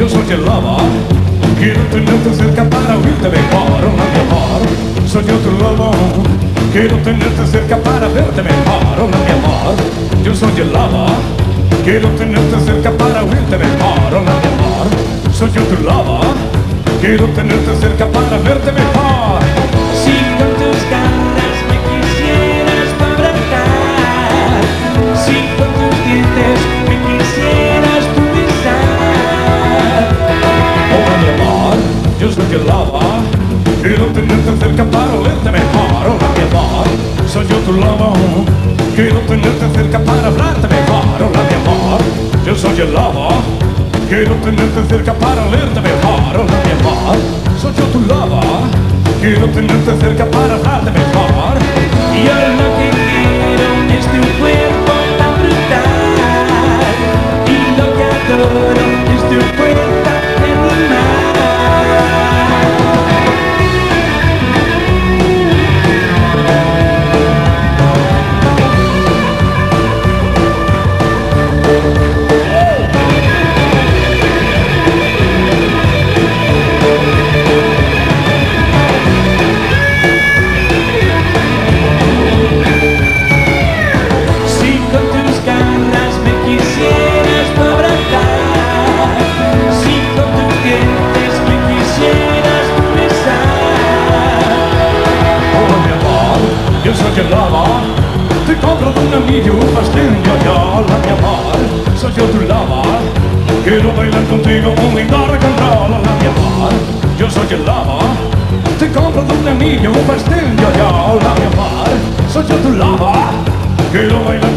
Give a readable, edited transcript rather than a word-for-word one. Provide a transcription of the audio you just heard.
yo soy el lobo. Quiero tenerte cerca para oírte mejor, hola mi amor. Soy yo tu lobo. Quiero tenerte cerca para verte mejor, hola mi amor. Yo soy el lobo. Quiero tenerte cerca para oírte mejor, hola mi amor. Soy yo tu lobo. Quiero tenerte cerca para verte mejor. Si con tus garras me quisieras abrazar, si con tus dientes me quisieras tú besar. Hola mi amor, yo soy el lobo. Quiero tenerte cerca para olerte mejor, hola mi amor. Soy yo tu lobo. Quiero tenerte cerca para hablarte mejor, hola mi amor. Yo soy el lobo. Quiero tenerte cerca para olerte mejor, hola mi amor. Soy yo tu lobo. Quiero tenerte cerca para hablarte mejor. Y yo lo que quiero es tu cuerpo tan brutal, y lo que adoro es tu cuerpo animal. Yo soy el lobo, te compro de un amigo un pastel, yo, hola mi amor. Soy yo tu lobo, quiero bailar contigo un lindo rock and roll, hola mi amor. Yo soy el lobo, te compro de un amigo un pastel, yo, hola mi amor. Soy yo tu lobo, quiero bailar